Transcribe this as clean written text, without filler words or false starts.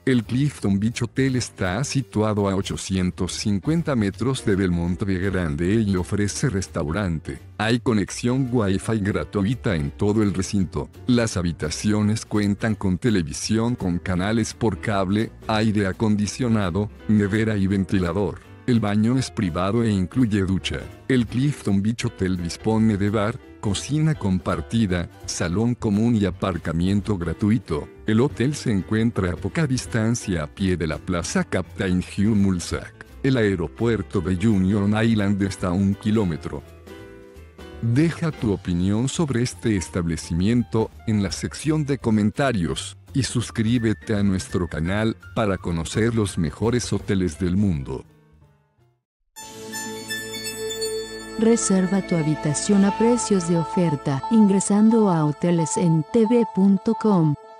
El Clifton Beach Hotel está situado a 850 metros de Belmont Grande y ofrece restaurante. Hay conexión Wi-Fi gratuita en todo el recinto. Las habitaciones cuentan con televisión con canales por cable, aire acondicionado, nevera y ventilador. El baño es privado e incluye ducha. El Clifton Beach Hotel dispone de bar, cocina compartida, salón común y aparcamiento gratuito. El hotel se encuentra a poca distancia a pie de la Plaza Captain Hugh Mulzac. El aeropuerto de Union Island está a 1 kilómetro. Deja tu opinión sobre este establecimiento en la sección de comentarios y suscríbete a nuestro canal para conocer los mejores hoteles del mundo. Reserva tu habitación a precios de oferta ingresando a hotelesentv.com.